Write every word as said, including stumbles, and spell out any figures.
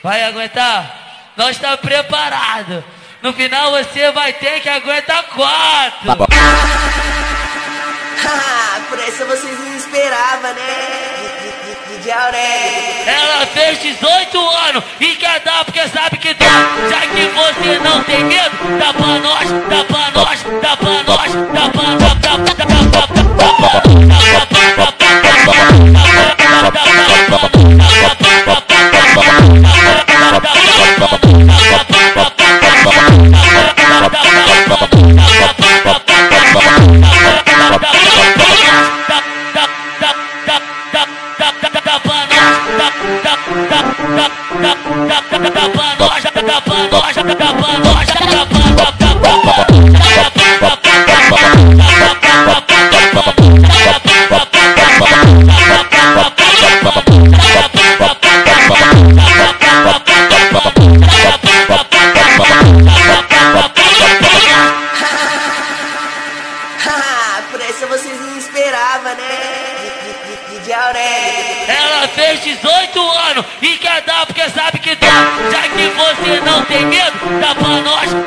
Vai aguentar? Nós estamos preparados. No final você vai ter que aguentar quatro. Por essa vocês não esperavam, né? D J Aurélio. Ela fez dezoito anos e quer dar porque sabe que dá. Já que você não tem medo, dá pra nós, dá pra nós, dá pra nós, dá pra nós, dá pra nós, dá pra Por essa vocês não esperavam, né? D J Aurélio. Ela fez dezoito anos e quer dar porque sabe que dá. Já que você não tem medo, dá pra nós,